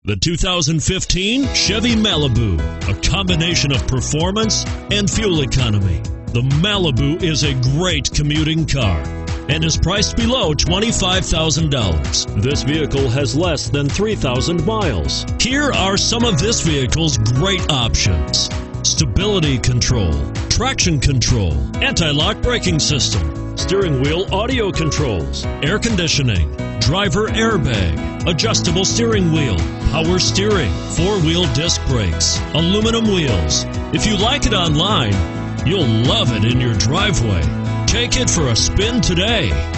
The 2015 Chevy Malibu, a combination of performance and fuel economy. The Malibu is a great commuting car and is priced below $25,000. This vehicle has less than 3,000 miles. Here are some of this vehicle's great options: stability control, traction control, anti-lock braking system, steering wheel audio controls, air conditioning, driver airbag, adjustable steering wheel, power steering, four-wheel disc brakes, aluminum wheels. If you like it online, you'll love it in your driveway. Take it for a spin today.